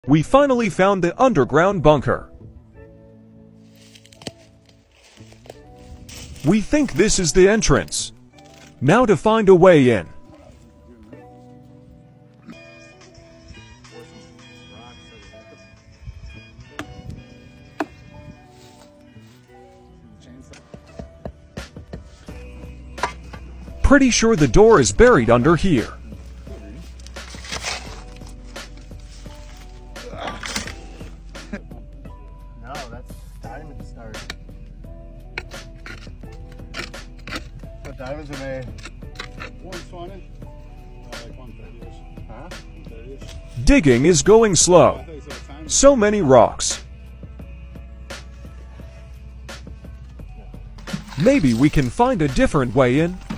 We finally found the underground bunker. We think this is the entrance. Now to find a way in. Pretty sure the door is buried under here. No, that's diamond start. What diamonds are made? 120, like 130-ish. Huh? 130-ish. Digging is going slow. So many rocks. Maybe we can find a different way in.